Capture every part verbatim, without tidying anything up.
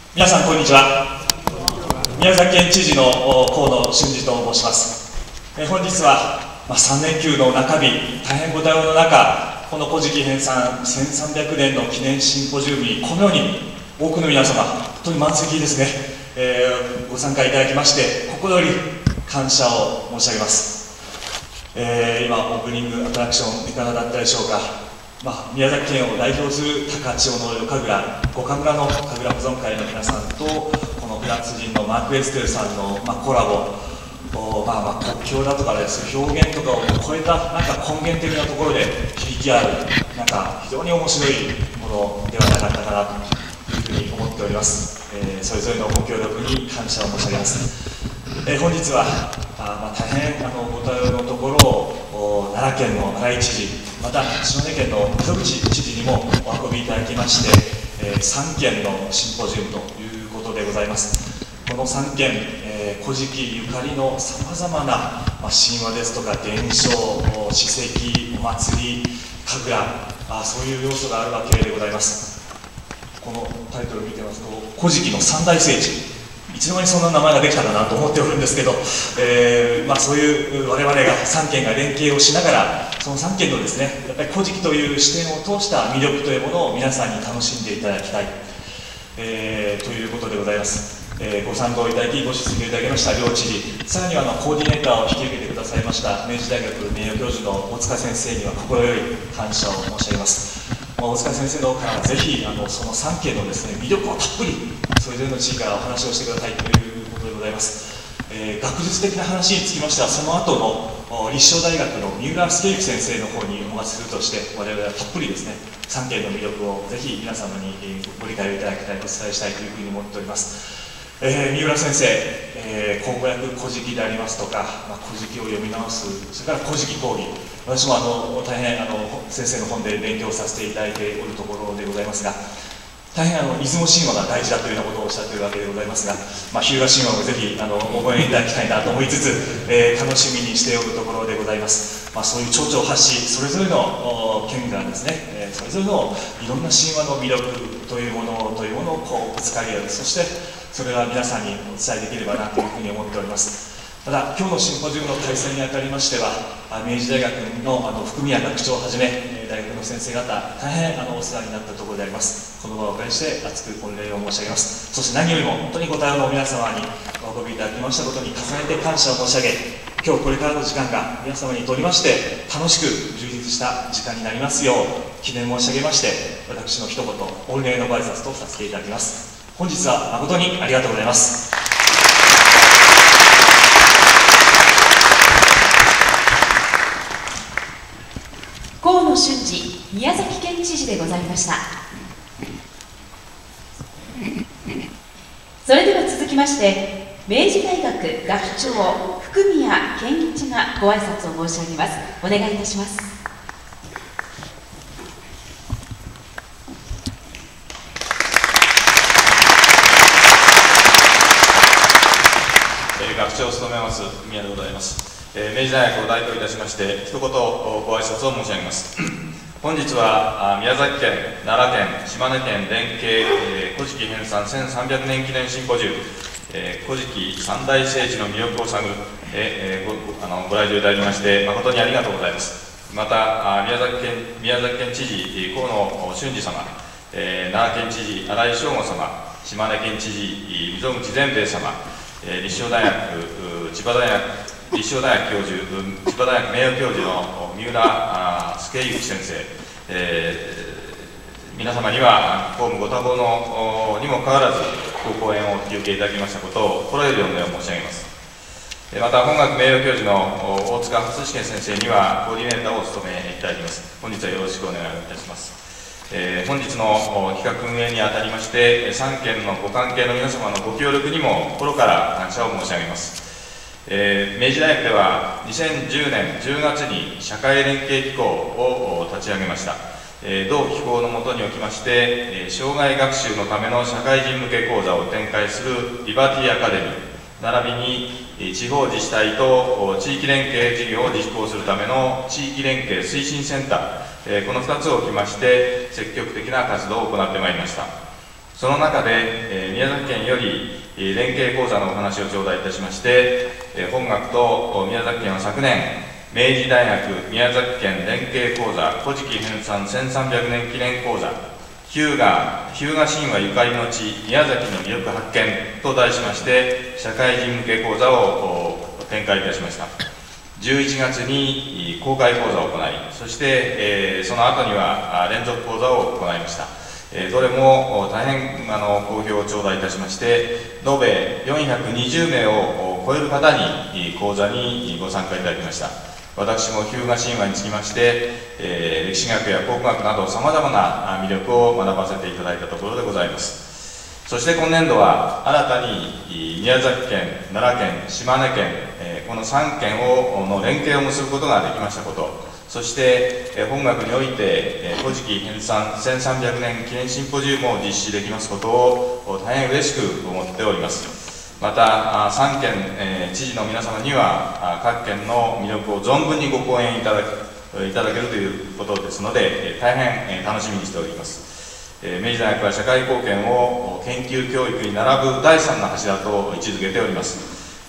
皆さんこんにちは。宮崎県知事の河野俊二と申します。え本日は、まあ、さん連休の中日、大変ご多様の中、この古事記編纂せんさんびゃくねんの記念シンポジウムにこのように多くの皆様、本当に満席ですね、えー、ご参加いただきまして心より感謝を申し上げます。えー、今オープニングアトラクションいかがだったでしょうか。まあ、宮崎県を代表する高千穂の夜神楽、五神楽の神楽保存会の皆さんと、このフランス人のマーク・エステルさんの、まあ、コラボ、まあ、まあ国境だとかです表現とかを超えたなんか根源的なところで響き合う、なんか非常に面白いものではなかったかなというふうに思っております。えー、それぞれのご協力に感謝を申し上げます。えー、本日はあ、まあ、大変あのご多様のところを奈良県の新井知事、また島根県の溝口知事にもお運びいただきまして、えー、さんけんのシンポジウムということでございます。このさんけん、えー、古事記ゆかりのさまざまな、まあ、神話ですとか伝承、史跡、お祭り、神楽、あそういう要素があるわけでございます。このタイトルを見てますと、古事記の三大聖地、いつの間にそんな名前ができたかなと思っておるんですけど、えーまあ、そういう我々がさんけんが連携をしながら、そのさんけんのですね、やっぱり古事記という視点を通した魅力というものを皆さんに楽しんでいただきたい、えー、ということでございます。えー、ご賛同いただき、ご出席いただきました両知事、さらにはあのコーディネーターを引き受けてくださいました明治大学名誉教授の大塚先生には心より感謝を申し上げます。まあ、大塚先生の方からぜひあのそのさんけんのですね魅力をたっぷりそれぞれの地域からお話をしてくださいということでございます。えー、学術的な話につきましては、その後の立正大学の三浦介之先生の方にお待ちするとして、我々はたっぷりですねさんけんの魅力をぜひ皆様にご理解をいただきたい、お伝えしたいというふうに思っております。えー、三浦先生、えー、口語訳古事記でありますとか、まあ、古事記を読み直す、それから古事記講義、私もあの大変あの先生の本で勉強させていただいておるところでございますが、大変あの出雲神話が大事だというようなことをおっしゃっているわけでございますが、まあ、日向神話もぜひあの覚えていただきたいなと思いつつ、えー、楽しみにしておるところでございます。まあ、そういう町長発信、それぞれの県がですね、えー、それぞれのいろんな神話の魅力というものというものをこうぶつかり合う、そしてそれは皆さんにお伝えできればなというふうに思っております。ただ、今日のシンポジウムの開催にあたりましては、明治大学のあの副宮学長をはじめ、大学の先生方、大変あのお世話になったところであります。この場をお借りして厚く御礼を申し上げます。そして何よりも本当にご多様の皆様にお運びいただきましたことに重ねて感謝を申し上げ、今日これからの時間が皆様にとりまして楽しく充実した時間になりますよう記念申し上げまして、私の一言御礼のご挨拶とさせていただきます。本日は誠にありがとうございます。 河野俊二宮崎県知事でございました。それでは続きまして明治大学学長福宮健一がご挨拶を申し上げます。お願いいたします。 学長を務めます福宮でございます。えー、明治大学を代表いたしまして一言ご挨拶を申し上げます。本日は宮崎県、奈良県、島根県連携、えー、古事記編纂せんさんびゃくねん記念シンポジウム、えー、古事記三大聖地の魅力を探る、えー、ご, あのご来場いただきまして誠にありがとうございます。また宮崎県、宮崎県知事河野俊二様、えー、奈良県知事新井翔吾様、島根県知事溝口善兵衛様、えー、立正大学、千葉大学、立正大学教授、千葉大学名誉教授の三浦介之先生、えー、皆様には公務ご多忙のにもかかわらずご講演をお引き受けいただきましたことを心よりお礼を申し上げます。また本学名誉教授の大塚初重先生にはコーディネーターをお務めいただきます。本日はよろしくお願いいたします。えー、本日の企画運営にあたりましてさんけんのご関係の皆様のご協力にも心から感謝を申し上げます。えー、明治大学ではにせんじゅうねんじゅうがつに社会連携機構を立ち上げました。えー、同機構の下におきまして、えー、障害学習のための社会人向け講座を展開するリバティアカデミー、並びに地方自治体と地域連携事業を実行するための地域連携推進センター、このふたつを置きまして積極的な活動を行ってまいりました。 その中で、えー、宮崎県より連携講座のお話を頂戴いたしまして、えー、本学と宮崎県は昨年、明治大学宮崎県連携講座古事記編纂せんさんびゃくねん記念講座日向日向神話ゆかりの地宮崎の魅力発見と題しまして社会人向け講座を展開いたしました。じゅういちがつに公開講座を行い、そして、えー、その後には連続講座を行いました。えー、どれも大変あの好評を頂戴いたしまして、延べよんひゃくにじゅうめいを超える方に講座にご参加いただきました。私も日向神話につきまして、えー、歴史学や考古学などさまざまな魅力を学ばせていただいたところでございます。そして今年度は新たに宮崎県、奈良県、島根県、えー、このさんけんをの連携を結ぶことができましたこと、そして、えー、本学において、えー、古事記編纂せんさんびゃくねん記念シンポジウムを実施できますことを大変嬉しく思っております。またさんけん、えー、知事の皆様には各県の魅力を存分にご講演いただくいただけるということですので、大変楽しみにしております。えー、明治大学は社会貢献を研究教育に並ぶだいさんの柱と位置づけております。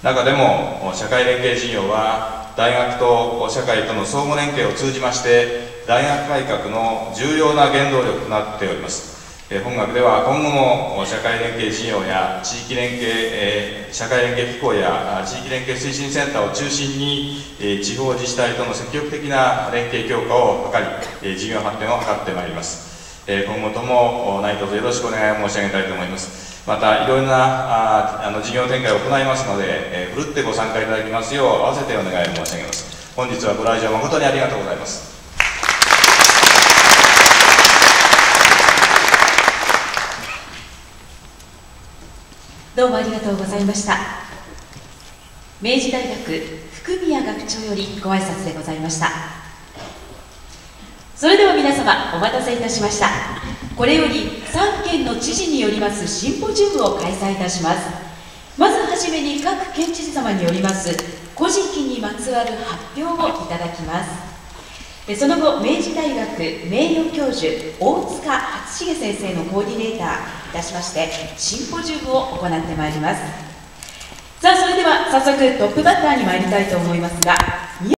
中でも社会連携事業は大学と社会との相互連携を通じまして大学改革の重要な原動力となっております。本学では今後も社会連携事業や地域連携、えー、社会連携機構や地域連携推進センターを中心に、えー、地方自治体との積極的な連携強化を図り、えー、事業発展を図ってまいります。えー、今後とも何卒よろしくお願い申し上げたいと思います。またいろいろなああの事業展開を行いますので、えー、ふるってご参加いただきますよう合わせてお願い申し上げます。本日はご来場誠にありがとうございます。 どうもありがとうございました。明治大学福宮学長よりご挨拶でございました。それでは皆様お待たせいたしました。これよりさんけんの知事によりますシンポジウムを開催いたします。まずはじめに各県知事様によります古事記にまつわる発表をいただきます。その後、明治大学名誉教授大塚初重先生のコーディネーターいたしましてシンポジウムを行ってまいります。さあ、それでは早速トップバッターに参りたいと思いますが、